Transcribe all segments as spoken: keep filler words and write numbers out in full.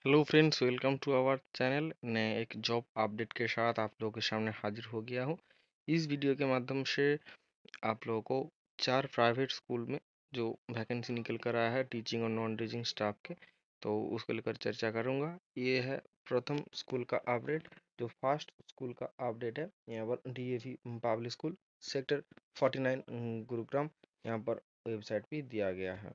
Hello friends, welcome to our channel. नए एक job update के साथ आप लोगों के सामने हाजिर हो गया हूँ। इस वीडियो के माध्यम से आप लोगों को चार प्राइवेट स्कूल में जो वैकेंसी निकल कर आया है टीचिंग और नॉन टीचिंग स्टाफ के, तो उसको लेकर चर्चा करूँगा। ये है प्रथम स्कूल का अपडेट, जो फर्स्ट स्कूल का अपडेट है। यहाँ पर D A V public school sector forty nine Gurugram, यहाँ पर वेबसाइट भी दिया गया है।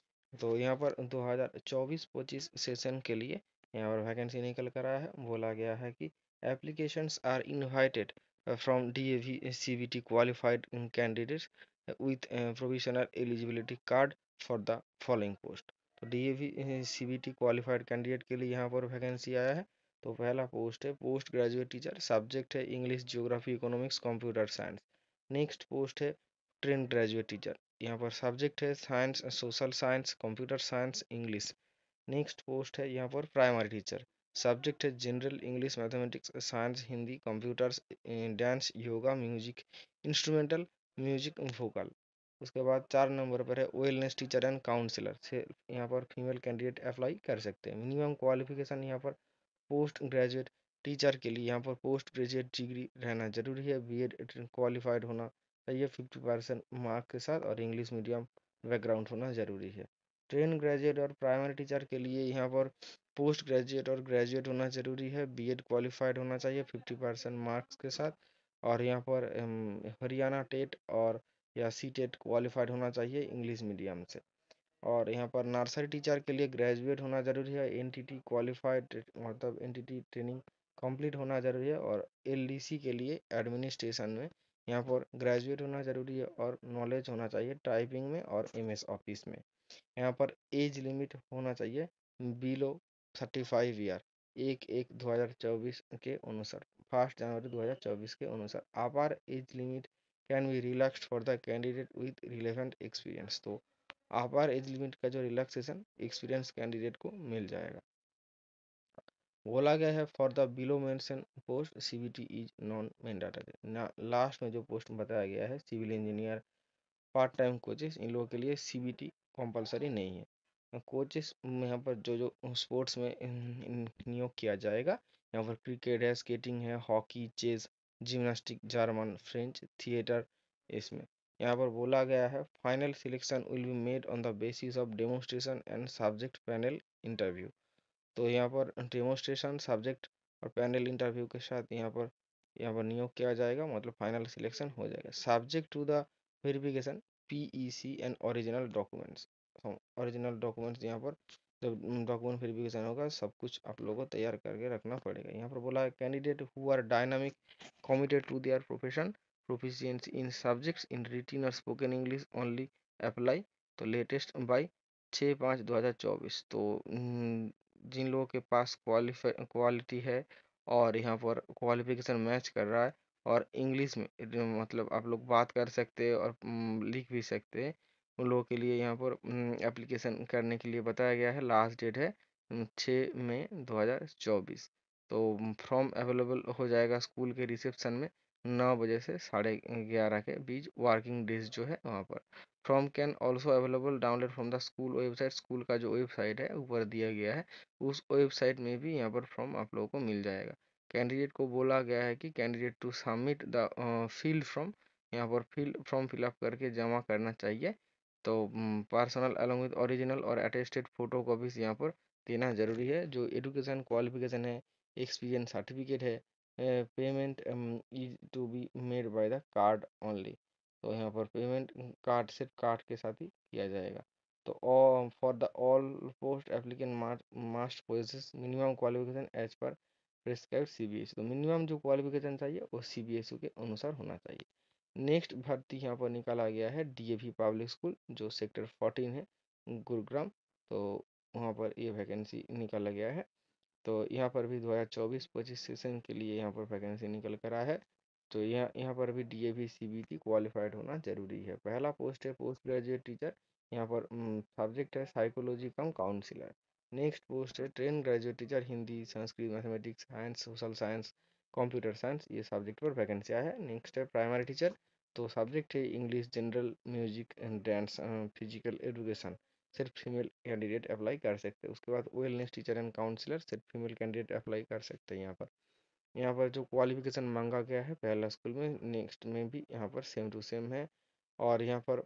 तो यहाँ पर दो हज़ार चौबीस पच्चीस सेशन के लिए यहाँ पर वैकेंसी निकल कर आया है। बोला गया है कि applications are invited from D A V C B T qualified candidates with provisional eligibility card for the following post. तो D A V C B T qualified candidate के लिए यहाँ पर वैकेंसी आया है। तो पहला पोस्ट है पोस्ट ग्रेजुएट टीचर, सब्जेक्ट है English, geography, economics, computer science. Next post है ट्रेन ग्रेजुएट टीचर, यहाँ पर सब्जेक्ट है science, social science, computer science, English. Next post है यहाँ पर प्राइमरी टीचर, सब्जेक्ट है general, English, mathematics, science, Hindi, computers, dance, yoga, music, instrumental music, vocal. उसके बाद चार नंबर पर है वेलनेस टीचर एंड काउंसलर से, यहाँ पर फीमेल कैंडिडेट अप्लाई कर सकते हैं। मिनिमम क्वालिफिकेशन यहाँ पर पोस्ट ग्रेजुएट टीचर के लिए यहाँ पर पोस्ट ग्रेजुएट डिग्री रहना जरूरी है। बी एड क्वालिफाइड होना चाहिए फिफ्टी परसेंट मार्क के साथ, और इंग्लिश मीडियम बैकग्राउंड होना जरूरी है। ट्रेन ग्रेजुएट और प्राइमरी टीचर के लिए यहाँ पर पोस्ट ग्रेजुएट और ग्रेजुएट होना जरूरी है। बी एड क्वालिफाइड होना चाहिए फिफ्टी परसेंट मार्क्स के साथ, और यहाँ पर अम, हरियाणा टेट और या सी टेट क्वालिफाइड होना चाहिए इंग्लिश मीडियम से। और यहाँ पर नर्सरी टीचर के लिए ग्रेजुएट होना जरूरी है, एनटीटी क्वालिफाइड मतलब एनटीटी ट्रेनिंग कंप्लीट होना जरूरी है। और एलडीसी के लिए एडमिनिस्ट्रेशन में यहाँ पर ग्रेजुएट होना जरूरी है, और नॉलेज होना चाहिए टाइपिंग में और एमएस ऑफिस में। यहाँ पर एज लिमिट होना चाहिए बिलो थर्टी फाइव ईयर, एक एक दो हज़ार चौबीस के अनुसार, फर्स्ट जनवरी दो हज़ार चौबीस के अनुसार। Upper age limit can be relaxed for the candidate with relevant experience. तो अपर एज लिमिट का जो रिलैक्सेशन एक्सपीरियंस कैंडिडेट को मिल जाएगा। बोला गया है for the below mention post CBT is non mandatory. Last में जो पोस्ट बताया गया है civil engineer, part time coaches, इन लोगों के लिए सीबीटी कंपलसरी नहीं है। कोचेस यहाँ पर जो जो स्पोर्ट्स में नियोग किया जाएगा, यहाँ पर क्रिकेट है, स्केटिंग है, hockey, chess, gymnastic, German, French, theatre. इसमें यहाँ पर बोला गया है final selection will be made on the basis of demonstration and subject panel interview. तो यहाँ पर डेमोन्स्ट्रेशन, सब्जेक्ट और पैनल इंटरव्यू के साथ यहाँ पर यहाँ पर नियोग किया जाएगा, मतलब फाइनल सिलेक्शन हो जाएगा। Subject to the verification PEC and original documents. Original documents यहाँ पर जब डॉक्यूमेंट वेरिफिकेशन होगा, सब कुछ आप लोगों को तैयार करके रखना पड़ेगा। यहाँ पर बोला है candidate who are dynamic, committed to their profession, proficiency in subjects in written और स्पोकन इंग्लिश ओनली अप्लाई। तो लेटेस्ट बाई छः पाँच दो हज़ार चौबीस। तो न, जिन लोगों के पास क्वालिफाई क्वालिटी है और यहाँ पर क्वालिफिकेशन मैच कर रहा है, और इंग्लिश में जो मतलब आप लोग बात कर सकते हैं और न, लिख भी सकते हैं, उन लोगों के लिए यहाँ पर एप्लीकेशन करने के लिए बताया गया है। लास्ट डेट है न, छः मई दो हज़ार चौबीस। तो फॉर्म अवेलेबल हो जाएगा स्कूल के रिसेप्शन में नौ बजे से साढ़े ग्यारह के बीच, वर्किंग डेज जो है वहाँ पर। Form can also available download from the school website. School का जो वेबसाइट है ऊपर दिया गया है, उस वेबसाइट में भी यहाँ पर फॉर्म आप लोगों को मिल जाएगा। कैंडिडेट को बोला गया है कि candidate to submit the filled form, यहाँ पर फील्ड फॉर्म फिलअप करके जमा करना चाहिए। तो पर्सनल अलॉन्ग विद ओरिजिनल और अटेस्टेड फोटो कॉपीज यहाँ पर देना जरूरी है। जो एजुकेशन क्वालिफिकेशन है, एक्सपीरियंस सर्टिफिकेट है, payment is to be made by the card only. तो यहाँ पर पेमेंट कार्ड सिर्फ कार्ड के साथ ही किया जाएगा। तो for the all post applicant must possess minimum qualification as per prescribe CBSE. तो मिनिमम जो क्वालिफिकेशन चाहिए वो सीबीएसई के अनुसार होना चाहिए। नेक्स्ट भर्ती यहाँ पर निकाला गया है डीएवी पब्लिक स्कूल, जो सेक्टर फोर्टीन है गुरुग्राम। तो वहाँ पर ये वैकेंसी निकाला गया है। तो यहाँ पर भी दो हज़ार चौबीस पच्चीस सेशन के लिए यहाँ पर वैकेंसी निकल कर आया है। तो यहाँ यहाँ पर भी डीएवी सीबीटी क्वालिफाइड होना जरूरी है। पहला पोस्ट है पोस्ट ग्रेजुएट टीचर, यहाँ पर सब्जेक्ट है psychology cum counsellor. Next post है train graduate teacher, Hindi, Sanskrit, mathematics, science, social science, computer science, ये सब्जेक्ट पर वैकेंसी आया है। नेक्स्ट है प्राइमरी टीचर, तो सब्जेक्ट है English, general, music and dance, physical education. सिर्फ फीमेल कैंडिडेट अप्लाई कर सकते हैं। उसके बाद वेलनेस टीचर एंड काउंसलर सिर्फ फीमेल कैंडिडेट अप्लाई कर सकते हैं यहाँ पर। यहाँ पर जो क्वालिफिकेशन मांगा गया है पहला स्कूल में, नेक्स्ट में भी यहाँ पर सेम टू सेम है। और यहाँ पर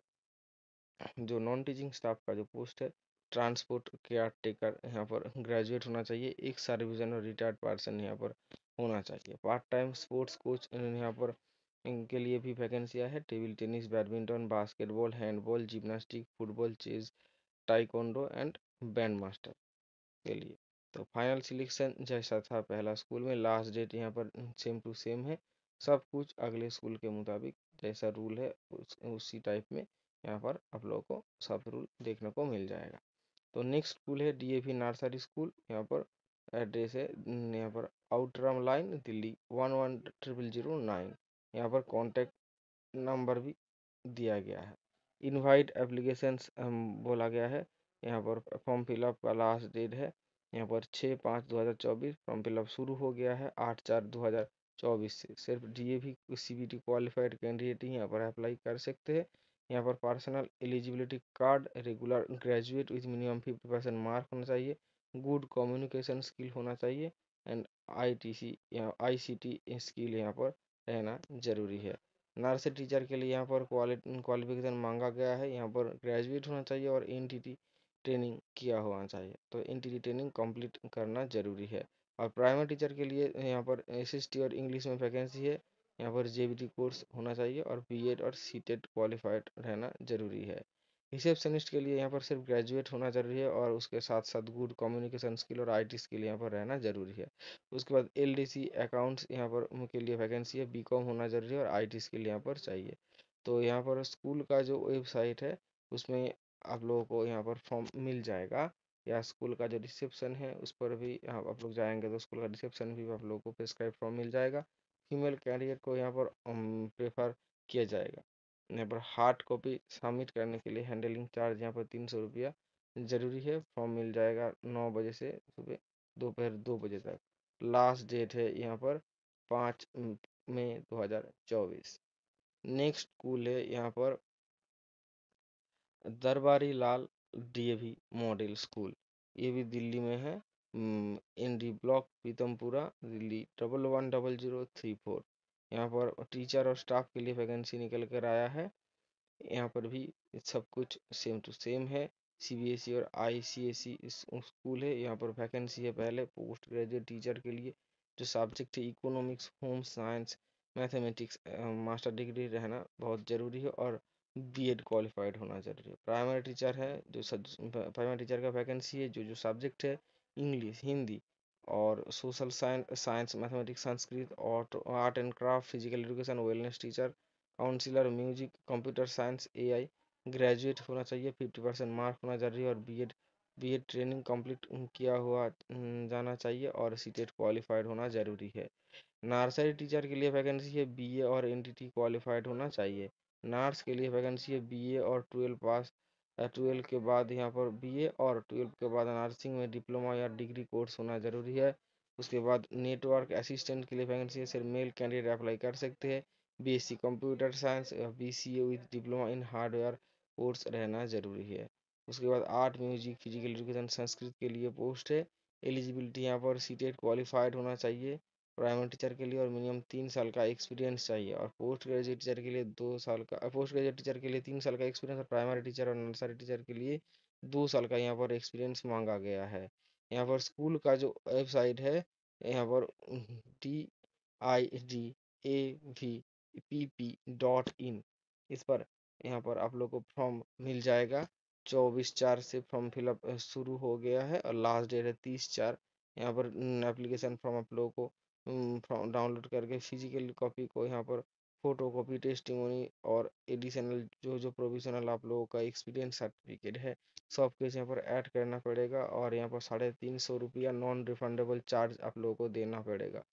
जो नॉन टीचिंग स्टाफ का जो पोस्ट है ट्रांसपोर्ट केयर टेकर, यहाँ पर ग्रेजुएट होना चाहिए, एक सर्विसन और रिटायर्ड पर्सन यहाँ पर होना चाहिए। पार्ट टाइम स्पोर्ट्स कोच यहाँ पर इनके लिए भी वैकेंसियाँ है। Table tennis, badminton, basketball, handball, gymnastic, football, chess, taekwondo and band master के लिए। तो फाइनल सिलेक्शन जैसा था पहला स्कूल में, लास्ट डेट यहाँ पर सेम टू सेम है। सब कुछ अगले स्कूल के मुताबिक जैसा रूल है उस, उसी टाइप में यहाँ पर आप लोगों को सब रूल देखने को मिल जाएगा। तो नेक्स्ट स्कूल है डीएवी नर्सरी स्कूल। यहाँ पर एड्रेस है यहाँ पर Outram line Delhi one one triple zero nine. यहाँ पर कॉन्टैक्ट नंबर भी दिया गया है। इनवाइट एप्लीकेशंस बोला गया है। यहाँ पर फॉर्म फिलअप का लास्ट डेट है यहाँ पर छः पाँच दो हज़ार चौबीस। फॉर्म फिलअप शुरू हो गया है आठ चार दो हज़ार चौबीस से। सिर्फ डीएवी सीबीटी क्वालिफाइड कैंडिडेट ही यहाँ पर अप्लाई कर सकते हैं। यहाँ पर personal eligibility card, regular graduate with minimum fifty percent mark होना चाहिए, गुड कम्युनिकेशन स्किल होना चाहिए एंड आई टी सी या आई सी टी स्किल यहाँ पर रहना जरूरी है। नर्सरी टीचर के लिए यहाँ पर क्वालिफिकेशन मांगा गया है। यहाँ पर ग्रेजुएट होना चाहिए और एनटीटी ट्रेनिंग किया होना चाहिए। तो एनटीटी ट्रेनिंग कंप्लीट करना जरूरी है। और प्राइमरी टीचर के लिए यहाँ पर एसएसटी और इंग्लिश में वैकेंसी है। यहाँ पर जेबीटी कोर्स होना चाहिए और बीएड और सीटेट क्वालिफाइड रहना जरूरी है। रिसेप्शनिस्ट के लिए यहाँ पर सिर्फ ग्रेजुएट होना जरूरी है और उसके साथ साथ गुड कम्युनिकेशन स्किल और आईटी स्किल यहाँ पर रहना जरूरी है। उसके बाद एलडीसी अकाउंट्स यहाँ पर के लिए वैकेंसी है, बीकॉम होना जरूरी है और आईटी स्किल यहाँ पर चाहिए। तो यहाँ पर स्कूल का जो वेबसाइट है उसमें आप लोगों को यहाँ पर फॉर्म मिल जाएगा, या स्कूल का जो रिसेप्शन है उस पर भी यहाँ आप लोग जाएंगे तो स्कूल का रिसेप्शन भी आप लोगों को प्रिस्क्राइब फॉर्म मिल जाएगा। फीमेल कैंडिडेट को यहाँ पर प्रेफर किया जाएगा। यहाँ पर हार्ड कॉपी सबमिट करने के लिए हैंडलिंग चार्ज यहाँ पर तीन सौ रुपया जरूरी है। फॉर्म मिल जाएगा नौ बजे से सुबह दोपहर दो बजे तक। लास्ट डेट है यहाँ पर पाँच मई दो हज़ार चौबीस। नेक्स्ट स्कूल है यहाँ पर दरबारी लाल डीएवी मॉडल स्कूल। ये भी दिल्ली में है, N D block Pitampura Delhi double one double zero three four. यहाँ पर टीचर और स्टाफ के लिए वैकेंसी निकल कर आया है। यहाँ पर भी सब कुछ सेम टू सेम है। सीबीएसई और आईसीएसई स्कूल है। यहाँ पर वैकेंसी है पहले पोस्ट ग्रेजुएट टीचर के लिए। जो सब्जेक्ट है economics, home science, mathematics, master degree रहना बहुत ज़रूरी है और बीएड क्वालिफाइड होना जरूरी है। प्राइमरी टीचर है जो प्राइमरी टीचर का वैकेंसी है। जो जो सब्जेक्ट है इंग्लिश, हिंदी और social science, science mathematics, Sanskrit और art and craft, physical education, wellness teacher, counsellor, music, computer science, AI graduate होना चाहिए, फिफ्टी परसेंट मार्क होना जरूरी है और बीएड बीएड ट्रेनिंग कंप्लीट किया हुआ जाना चाहिए और सीटेट क्वालिफाइड होना जरूरी है। नर्सरी टीचर के लिए वैकेंसी है बीए और एनटीटी क्वालिफाइड होना चाहिए। नर्स के लिए वैकेंसी है बीए और ट्वेल्व पास, ट्वेल्व के बाद यहाँ पर बीए और ट्वेल्व के बाद नर्सिंग में डिप्लोमा या डिग्री कोर्स होना जरूरी है। उसके बाद नेटवर्क असिस्टेंट के लिए वैकेंसी है, सिर्फ मेल कैंडिडेट अप्लाई कर सकते हैं। BSc computer science, BCA with diploma in hardware course रहना जरूरी है। उसके बाद art, music, physical education, Sanskrit के लिए पोस्ट है। एलिजिबिलिटी यहाँ पर सीटेट क्वालिफाइड होना चाहिए प्राइमरी टीचर के लिए और मिनिमम तीन साल का एक्सपीरियंस चाहिए। और पोस्ट ग्रेजुएट टीचर के लिए दो साल का पोस्ट ग्रेजुएट टीचर के लिए तीन साल का एक्सपीरियंस और प्राइमरी टीचर और नर्सरी टीचर के लिए दो साल का यहाँ पर एक्सपीरियंस मांगा गया है। यहाँ पर स्कूल का जो वेबसाइट है यहाँ पर D I D A V P P dot in, इस पर यहाँ पर आप लोग को फॉर्म मिल जाएगा। चौबीस चार से फॉर्म फिलअप शुरू हो गया है और लास्ट डेट है तीस चार। यहाँ पर एप्लीकेशन फॉर्म आप लोगों को फॉर्म डाउनलोड करके फिजिकल कॉपी को यहाँ पर फोटो कॉपी, टेस्टिमोनी और एडिशनल जो जो प्रोविजनल आप लोगों का एक्सपीरियंस सर्टिफिकेट है सब कुछ यहाँ पर ऐड करना पड़ेगा और यहाँ पर साढ़े तीन सौ रुपया नॉन रिफंडेबल चार्ज आप लोगों को देना पड़ेगा।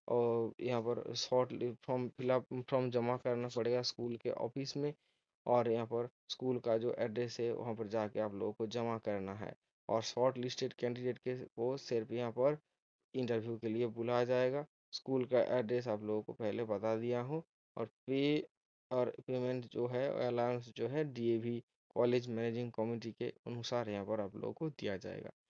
और यहाँ पर शॉर्ट फॉर्म फिलअप फॉर्म जमा करना पड़ेगा स्कूल के ऑफिस में और यहाँ पर स्कूल का जो एड्रेस है वहाँ पर जाके आप लोगों को जमा करना है। और शॉर्ट लिस्टेड कैंडिडेट के को सिर्फ यहाँ पर इंटरव्यू के लिए बुलाया जाएगा। स्कूल का एड्रेस आप लोगों को पहले बता दिया हूँ। और पे और पेमेंट जो है अलाउंस जो है डीएवी कॉलेज मैनेजिंग कमेटी के अनुसार यहाँ पर आप लोगों को दिया जाएगा।